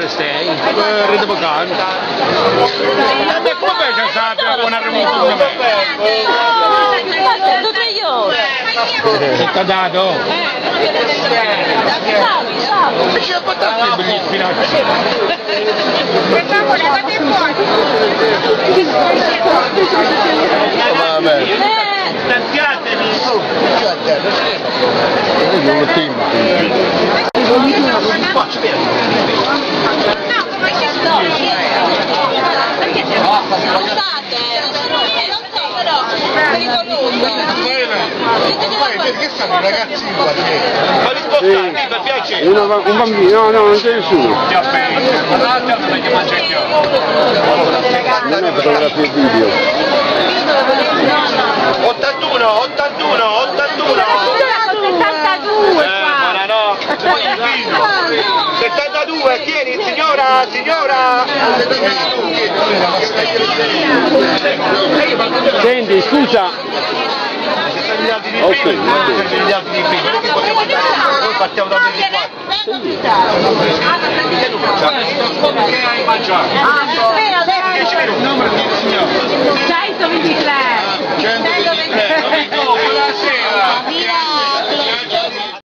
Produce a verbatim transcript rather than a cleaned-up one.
dove stai? Eh, Rete Bocano. E beh, come fai a sapere buona rivoluzione? Due tre ore. Che ti ha dato? E ci ha portato degli spinaci. Vabbè. Stanziatevi! Non lo timo. Faccio bene. No, come che sto? Perché te lo usate? Non so però, pericoloso. Perché stanno i ragazzini qua dietro? Ma li spostate, per piacere? Un bambino, no, no, non c'è nessuno. Già bene, guardate, non è che non c'è più. Non è fotografia e video. ottantuno, ottantuno, ottantuno. settantadue Eh, ma no, poi il video. settantadue, tieni, signora, signora. Senti, scusa. Ok, noi partiamo da ventiquattro. Che hai mangiato?